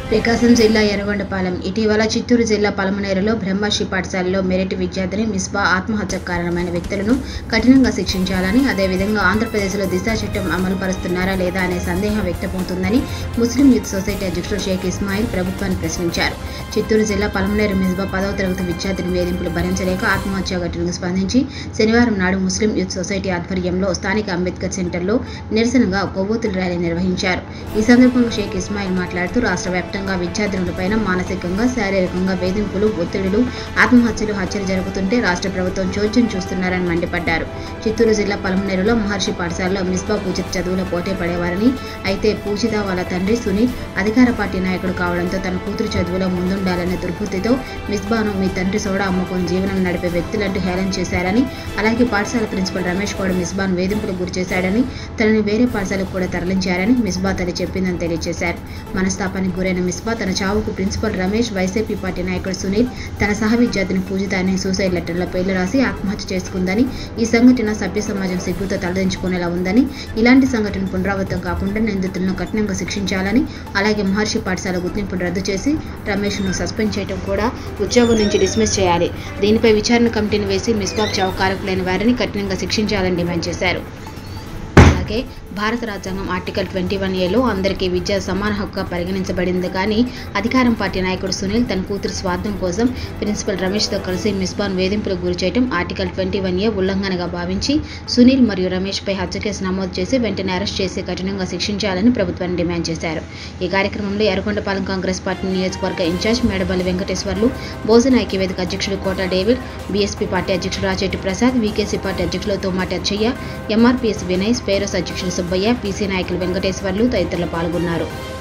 ప్రకాశం జిల్లా ఎర్రగొండపాలెం. ఇటీవల చిత్తూరు జిల్లా పలమనేరులో బ్రహ్మశ్రీ పాఠశాలలో మెరిట్ విద్యార్థిని మిస్బా ఆత్మహత్యకు కారణమైన వ్యక్తులను కఠినంగా శిక్షించాలని, అదేవిధంగా ఆంధ్రప్రదేశ్లో దిశ చట్టం అమలు పరుస్తున్నారా లేదా అనే సందేహం వ్యక్తమవుతుందని ముస్లిం యూత్ సొసైటీ అధ్యక్షుడు షేక్ ఇస్మాయిల్ ప్రభుత్వాన్ని ప్రశ్నించారు. చిత్తూరు జిల్లా పలమనేరు మిస్బా 10వ తరగతి విద్యార్థిని వేధింపులు భరించలేక ఆత్మహత్య ఘటనకు స్పందించి శనివారం నాడు ముస్లిం యూత్ సొసైటీ ఆధ్వర్యంలో స్థానిక అంబేద్కర్ సెంటర్లో నిరసనగా కొవ్వొత్తుల ర్యాలీ నిర్వహించారు. ఈ సందర్భంగా షేక్ ఇస్మాయిల్ మాట్లాడుతూ రాష్ట్ర వ్యాప్తంగా విద్యార్థినులపైన మానసికంగా, శారీరకంగా వేధింపులు, ఒత్తిడులు, ఆత్మహత్యలు, హత్యలు జరుగుతుంటే రాష్ట్ర ప్రభుత్వం చోద్యం చూస్తున్నారని మండిపడ్డారు. చిత్తూరు జిల్లా పలమనేరులో మహర్షి పాఠశాలలో మిస్బా పూజిత చదువులో పోటీ పడేవారని, అయితే పూజిత వాళ్ళ తండ్రి సునీల్ అధికార పార్టీ నాయకుడు కావడంతో తన కూతురు చదువులో ముందుండాలనే దుర్బుద్ధితో మిస్బాను మీ తండ్రి సోడా అమ్ముకొని జీవనం నడిపే వ్యక్తులంటూ హేళన చేశారని, అలాగే పాఠశాల ప్రిన్సిపల్ రమేష్ కూడా మిస్బాను వేధింపులకు గురిచేశాడని, తనని వేరే పాఠశాలకు కూడా తరలించారని మిస్బా తల్లి చెప్పిందని తెలియజేశారు. మనస్తాపానికి గురైన మిస్బా తన చావుకు ప్రిన్సిపల్ రమేష్, వైసీపీ పార్టీ నాయకుడు సునీల్, తన సహ విద్యార్థిని పూజిత అనే సూసైడ్ లెటర్లో పేర్లు రాసి ఆత్మహత్య చేసుకుందని, ఈ సంఘటన సభ్య సమాజం సిగ్గుతో తలదించుకునేలా ఉందని, ఇలాంటి సంఘటన పునరావృతం కాకుండా నిందితులను కఠినంగా శిక్షించాలని, అలాగే మహర్షి పాఠశాల గుర్తింపును రద్దు చేసి రమేష్ను సస్పెండ్ చేయడం కూడా ఉద్యోగం నుంచి డిస్మిస్ చేయాలి. దీనిపై విచారణ కమిటీని వేసి మిస్బా చావు కారకులైన వారిని కఠినంగా శిక్షించాలని డిమాండ్ చేశారు. అలాగే భారత రాజ్యాంగం ఆర్టికల్ 21A అందరికీ విద్య సమాన హక్కుగా పరిగణించబడింది. కానీ అధికారం పార్టీ నాయకుడు సునీల్ తన కూతురు స్వార్థం కోసం ప్రిన్సిపల్ రమేష్తో కలిసి మిస్బాను వేధింపులకు గురిచేయడం ఆర్టికల్ 21A ఉల్లంఘనగా భావించి సునీల్ మరియు రమేష్పై హత్య కేసు నమోదు చేసి వెంటనే అరెస్ట్ చేసి కఠినంగా శిక్షించాలని ప్రభుత్వాన్ని డిమాండ్ చేశారు. ఈ కార్యక్రమంలో ఎర్రగొండపాలెం కాంగ్రెస్ పార్టీ నియోజకవర్గ ఇన్ఛార్జ్ మేడబల్లి వెంకటేశ్వర్లు, బహుజన ఐక్యవేదిక అధ్యక్షుడు కోట డేవిడ్, బీఎస్పీ పార్టీ అధ్యక్షుడు రాజెట్టి ప్రసాద్, వీకేసీ పార్టీ అధ్యక్షులు తోమాటి అచ్చయ్య, ఎంఆర్పీఎస్ వినయ్, స్పేరోస్ అధ్యక్షులు సుబ్బయ్య, పీసీ నాయకులు వెంకటేశ్వర్లు తదితరులు పాల్గొన్నారు.